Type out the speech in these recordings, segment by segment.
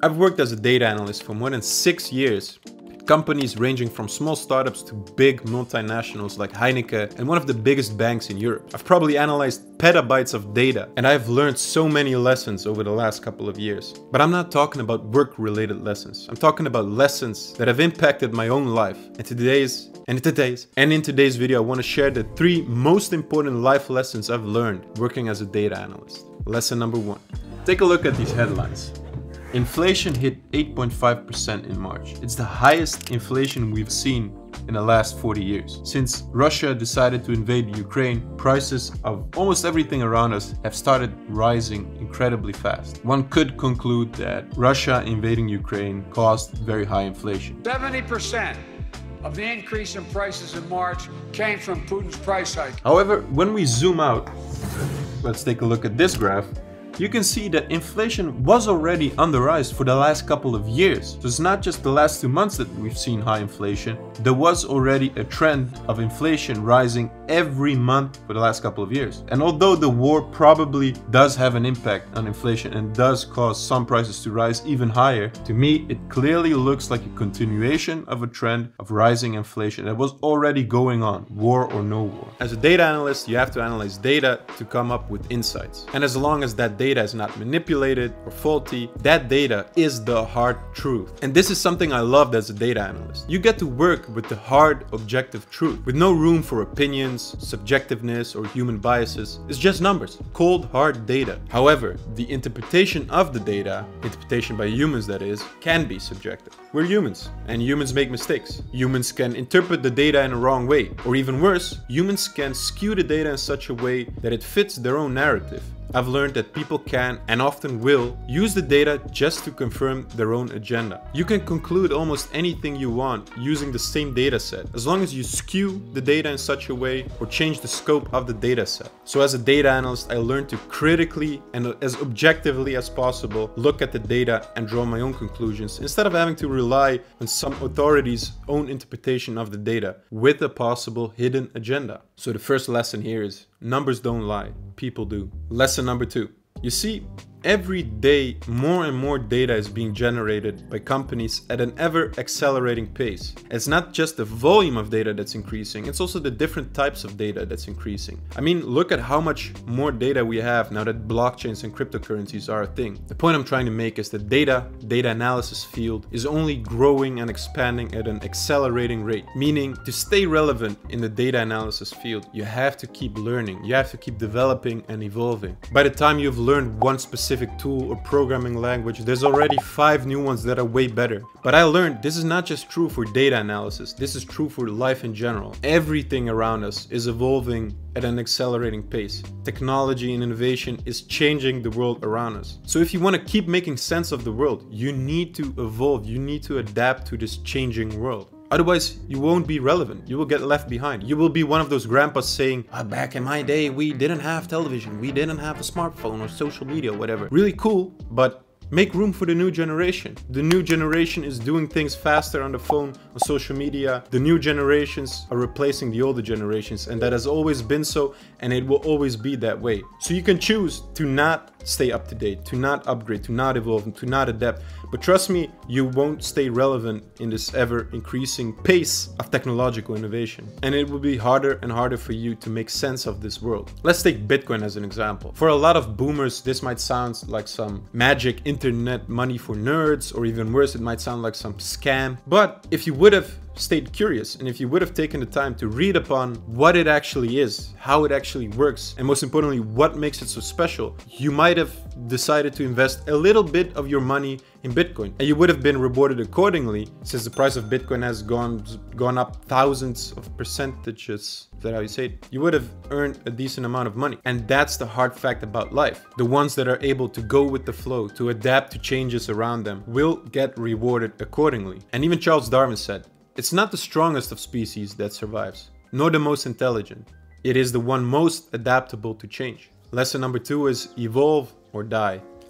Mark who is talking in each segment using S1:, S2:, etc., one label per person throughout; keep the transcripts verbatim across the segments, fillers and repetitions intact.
S1: I've worked as a data analyst for more than six years. Companies ranging from small startups to big multinationals like Heineken and one of the biggest banks in Europe. I've probably analyzed petabytes of data, and I've learned so many lessons over the last couple of years. But I'm not talking about work-related lessons. I'm talking about lessons that have impacted my own life. And today's and in today's and in today's video, I want to share the three most important life lessons I've learned working as a data analyst. Lesson number one. Take a look at these headlines. Inflation hit eight point five percent in March. It's the highest inflation we've seen in the last forty years. Since Russia decided to invade Ukraine, prices of almost everything around us have started rising incredibly fast. One could conclude that Russia invading Ukraine caused very high inflation.
S2: seventy percent of the increase in prices in March came from Putin's price hike.
S1: However, when we zoom out, let's take a look at this graph. You can see that inflation was already on the rise for the last couple of years. So it's not just the last two months that we've seen high inflation. There was already a trend of inflation rising every month for the last couple of years. And although the war probably does have an impact on inflation and does cause some prices to rise even higher, to me it clearly looks like a continuation of a trend of rising inflation that was already going on, war or no war. As a data analyst, you have to analyze data to come up with insights. And as long as that data is not manipulated or faulty, that data is the hard truth. And this is something I loved as a data analyst. You get to work with the hard, objective truth, with no room for opinions, subjectiveness, or human biases. It's just numbers, cold, hard data. However, the interpretation of the data, interpretation by humans that is, can be subjective. We're humans, and humans make mistakes. Humans can interpret the data in a wrong way, or even worse, humans can skew the data in such a way that it fits their own narrative. I've learned that people can, and often will, use the data just to confirm their own agenda. You can conclude almost anything you want using the same data set, as long as you skew the data in such a way or change the scope of the data set. So as a data analyst, I learned to critically and as objectively as possible look at the data and draw my own conclusions, instead of having to rely on some authority's own interpretation of the data with a possible hidden agenda. So the first lesson here is numbers don't lie, people do. Lesson number two. You see, every day more and more data is being generated by companies at an ever accelerating pace. It's not just the volume of data that's increasing, it's also the different types of data that's increasing. I mean, look at how much more data we have now that blockchains and cryptocurrencies are a thing. The point I'm trying to make is that data, data analysis field is only growing and expanding at an accelerating rate. Meaning, to stay relevant in the data analysis field, you have to keep learning, you have to keep developing and evolving. By the time you've learned one specific tool or programming language, there's already five new ones that are way better. But I learned this is not just true for data analysis, this is true for life in general. Everything around us is evolving at an accelerating pace. Technology and innovation is changing the world around us. So if you want to keep making sense of the world, you need to evolve, you need to adapt to this changing world. Otherwise, you won't be relevant. You will get left behind. You will be one of those grandpas saying, oh, back in my day, we didn't have television. We didn't have a smartphone or social media, whatever. Really cool, but make room for the new generation. The new generation is doing things faster on the phone, on social media. The new generations are replacing the older generations, and that has always been so, and it will always be that way. So you can choose to not stay up to date, to not upgrade, to not evolve, and to not adapt. But trust me, you won't stay relevant in this ever increasing pace of technological innovation. And it will be harder and harder for you to make sense of this world. Let's take Bitcoin as an example. For a lot of boomers, this might sound like some magic internet money for nerds, or even worse, it might sound like some scam. But if you would have stayed curious, and if you would have taken the time to read upon what it actually is, how it actually works, and most importantly, what makes it so special, you might have decided to invest a little bit of your money in Bitcoin, and you would have been rewarded accordingly, since the price of Bitcoin has gone gone up thousands of percentages. Is that how you say it? You would have earned a decent amount of money. And that's the hard fact about life. The ones that are able to go with the flow, to adapt to changes around them, will get rewarded accordingly. And even Charles Darwin said, it's not the strongest of species that survives, nor the most intelligent. It is the one most adaptable to change. Lesson number two is evolve or die.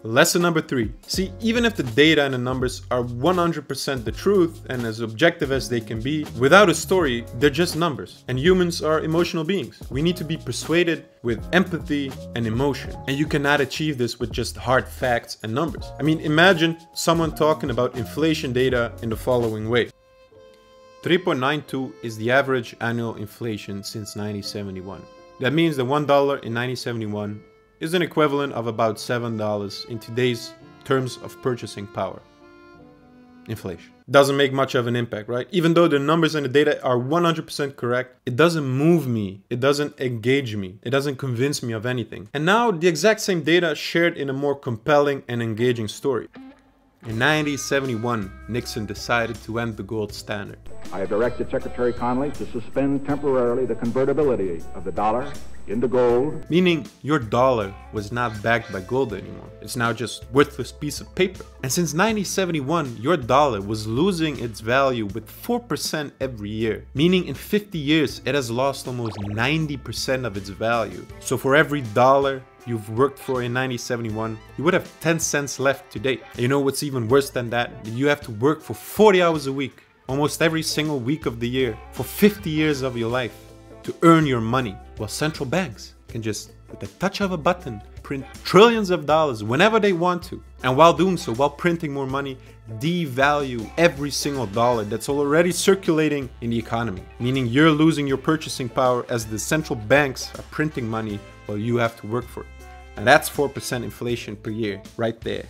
S1: Lesson number three. See, even if the data and the numbers are one hundred percent the truth and as objective as they can be, without a story, they're just numbers. And humans are emotional beings. We need to be persuaded with empathy and emotion. And you cannot achieve this with just hard facts and numbers. I mean, imagine someone talking about inflation data in the following way. three point nine two is the average annual inflation since nineteen seventy-one. That means that one dollar in nineteen seventy-one is an equivalent of about seven dollars in today's terms of purchasing power. Inflation. Doesn't make much of an impact, right? Even though the numbers and the data are one hundred percent correct, it doesn't move me. It doesn't engage me. It doesn't convince me of anything. And now the exact same data shared in a more compelling and engaging story. In nineteen seventy-one, Nixon decided to end the gold standard.
S3: I have directed Secretary Connally to suspend temporarily the convertibility of the dollar into gold.
S1: Meaning your dollar was not backed by gold anymore. It's now just worthless piece of paper. And since nineteen seventy-one, your dollar was losing its value with four percent every year. Meaning in fifty years, it has lost almost ninety percent of its value. So for every dollar you've worked for in nineteen seventy-one, you would have ten cents left today. And you know what's even worse than that? You have to work for forty hours a week, almost every single week of the year, for fifty years of your life to earn your money. While central banks can just, with the touch of a button, print trillions of dollars whenever they want to. And while doing so, while printing more money, devalue every single dollar that's already circulating in the economy. Meaning you're losing your purchasing power as the central banks are printing money while you have to work for it. And that's four percent inflation per year, right there.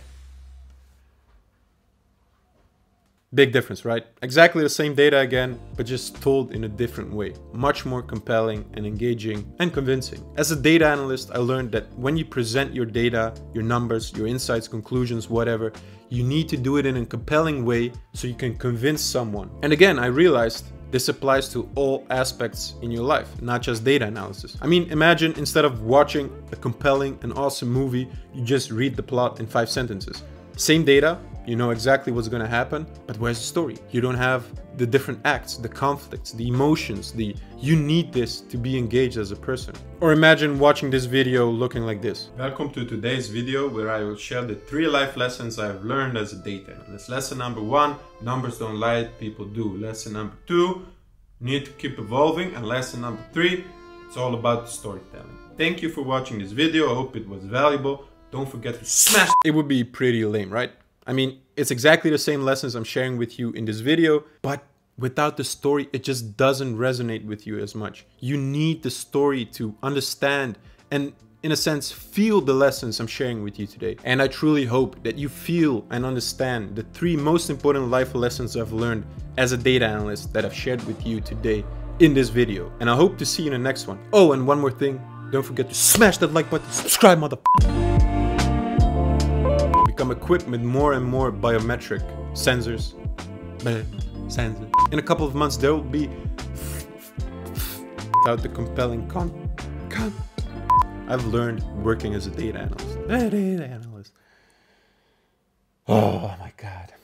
S1: Big difference, right? Exactly the same data again, but just told in a different way. Much more compelling and engaging and convincing. As a data analyst, I learned that when you present your data, your numbers, your insights, conclusions, whatever, you need to do it in a compelling way so you can convince someone. And again, I realized this applies to all aspects in your life, not just data analysis. I mean, imagine instead of watching a compelling and awesome movie, you just read the plot in five sentences. Same data, you know exactly what's gonna happen, but where's the story? You don't have the different acts, the conflicts, the emotions, the you need this to be engaged as a person. Or imagine watching this video looking like this. Welcome to today's video where I will share the three life lessons I've learned as a data analyst. Lesson number one, numbers don't lie, people do. Lesson number two, need to keep evolving. And lesson number three, it's all about storytelling. Thank you for watching this video. I hope it was valuable. Don't forget to smash. It would be pretty lame, right? I mean, it's exactly the same lessons I'm sharing with you in this video, but without the story, it just doesn't resonate with you as much. You need the story to understand and, in a sense, feel the lessons I'm sharing with you today. And I truly hope that you feel and understand the three most important life lessons I've learned as a data analyst that I've shared with you today in this video. And I hope to see you in the next one. Oh, and one more thing, don't forget to smash that like button, subscribe, motherfucker. Become equipped with more and more biometric sensors. Sensors. In a couple of months, there will be without the compelling con. con. I've learned working as a data analyst. Data analyst. Oh my God.